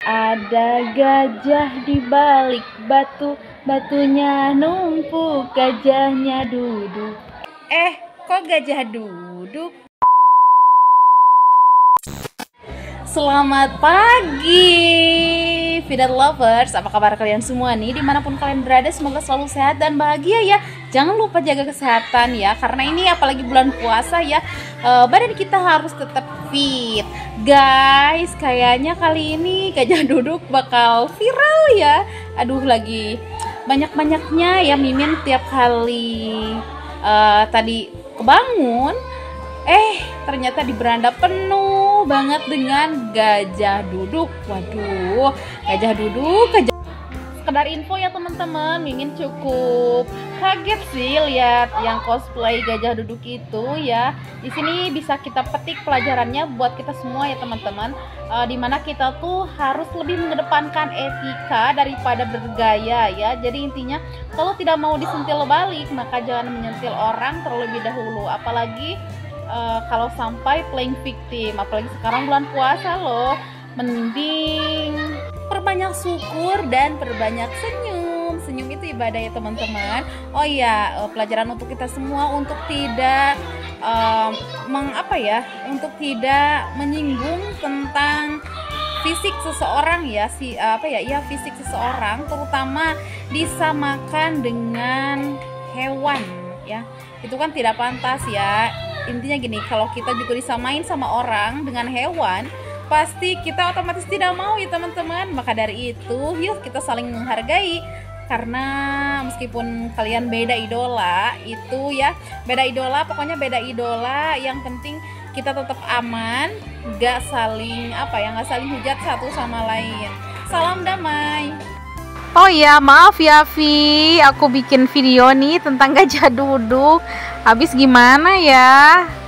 Ada gajah di balik batu, batunya numpuk, gajahnya duduk. Kok gajah duduk? Selamat pagi, Feeder Lovers. Apa kabar kalian semua nih? Dimanapun kalian berada, semoga selalu sehat dan bahagia ya. Jangan lupa jaga kesehatan ya, karena ini apalagi bulan puasa ya, badan kita harus tetap fit. Guys, kayaknya kali ini gajah duduk bakal viral ya. Aduh, lagi banyak-banyaknya ya Mimin tiap kali tadi kebangun, ternyata di beranda penuh banget dengan gajah duduk. Waduh, gajah duduk. Sekedar info ya teman-teman, Mimin cukup kaget sih lihat yang cosplay gajah duduk itu ya. Di sini bisa kita petik pelajarannya buat kita semua ya teman-teman, dimana kita tuh harus lebih mengedepankan etika daripada bergaya ya. Jadi intinya kalau tidak mau disentil balik, maka jangan menyentil orang terlebih dahulu, apalagi kalau sampai playing victim. Apalagi sekarang bulan puasa loh, mending perbanyak syukur dan perbanyak senyum. Senyum itu ibadah ya teman-teman. Oh iya, pelajaran untuk kita semua untuk tidak untuk tidak menyinggung tentang fisik seseorang ya, fisik seseorang, terutama disamakan dengan hewan ya. Itu kan tidak pantas ya. Intinya gini, kalau kita juga disamain sama orang dengan hewan, pasti kita otomatis tidak mau ya teman-teman. Maka dari itu, yuk kita saling menghargai. Karena meskipun kalian beda idola, itu ya, beda idola, pokoknya beda idola, yang penting kita tetap aman, gak saling hujat satu sama lain. Salam damai. Oh ya, maaf ya Vi, aku bikin video nih tentang gajah duduk. Habis gimana ya?